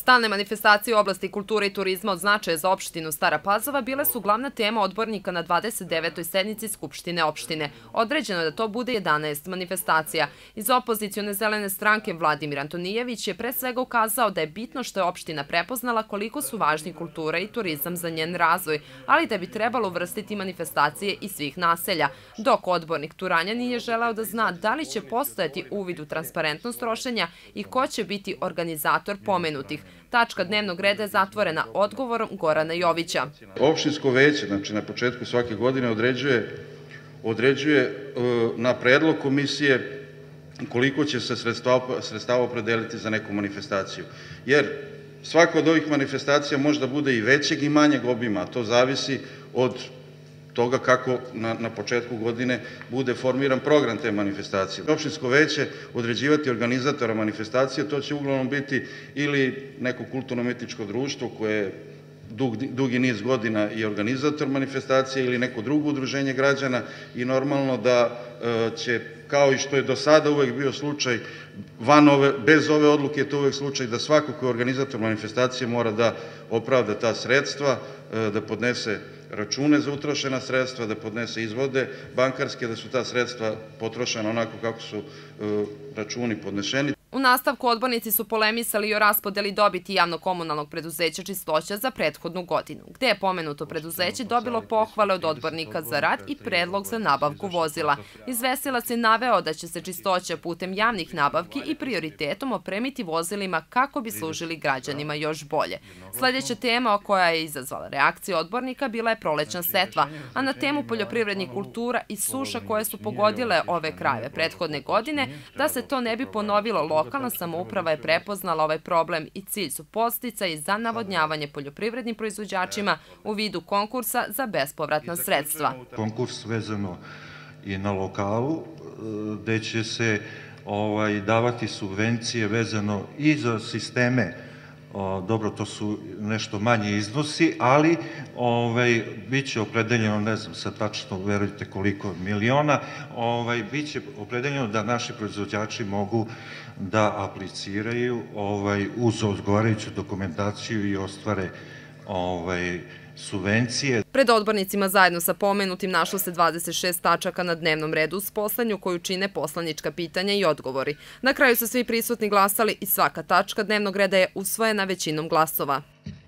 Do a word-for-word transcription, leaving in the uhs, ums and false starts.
Stalne manifestacije u oblasti kulture i turizma od značaja za opštinu Stara Pazova bile su glavna tema odbornika na dvadeset devetoj sednici Skupštine opštine. Određeno je da to bude jedanaest manifestacija. Iz opozicione zelene stranke Vladimir Antonijević je pre svega ukazao da je bitno što je opština prepoznala koliko su važni kultura i turizam za njen razvoj, ali da bi trebalo uvrstiti manifestacije iz svih naselja, dok odbornik Turanjanin je želeo da zna da li će postojati uvid u transparentnost trošenja i ko će biti organizator pomenutih. Tačka dnevnog reda je zatvorena odgovorom Gorana Jovića. Opštinsko veće, znači na početku svake godine određuje, određuje na predlog komisije koliko će se sredstava opredeliti za neku manifestaciju. Jer svaka od ovih manifestacija možda bude i većeg i manjeg obima, a to zavisi od toga kako na, na početku godine bude formiran program te manifestacije. Opštinsko veće određivati organizatora manifestacije, to će uglavnom biti ili neko kulturno-umetničko društvo koje je dug, dugi niz godina i organizator manifestacije ili neko drugo udruženje građana i normalno da e, će, kao i što je do sada uvek bio slučaj, van ove, bez ove odluke je to uvek slučaj da svako ko je organizator manifestacije mora da opravda ta sredstva, e, da podnese račune za utrošena sredstva, da podnese izvode bankarske, da su ta sredstva potrošena onako kako su računi podneseni. U nastavku odbornici su polemisali i o raspodeli dobiti javno-komunalnog preduzeća Čistoća za prethodnu godinu, gde je pomenuto preduzeće dobilo pohvale od odbornika za rad i predlog za nabavku vozila. Izvestilac je naveo da će se Čistoća putem javnih nabavki i prioritetom opremiti vozilima kako bi služili građanima još bolje. Sljedeća tema koja je izazvala reakcije odbornika bila je prolećna setva, a na temu poljoprivrednih kultura i suša koje su pogodile ove krajeve prethodne godine, da se to ne bi ponovilo, lokalna samouprava je prepoznala ovaj problem i cilj su podsticaji za navodnjavanje poljoprivrednim proizvođačima u vidu konkursa za bespovratna sredstva. Konkurs vezano je na lokalu, gde će se ovaj, davati subvencije vezano i za sisteme. Dobro, to su nešto manji iznosi, ali ovaj, bit će opredeljeno, ne znam sad tačno, verujte koliko miliona, ovaj, bit će opredeljeno da naši proizvođači mogu da apliciraju ovaj, uz odgovarajuću dokumentaciju i ostvare ovaj, subvencije. Pred odbornicima zajedno sa pomenutim našlo se dvadeset šest tačaka na dnevnom redu uz poslednju koju čine poslanička pitanja i odgovori. Na kraju su svi prisutni glasali i svaka tačka dnevnog reda je usvojena većinom glasova.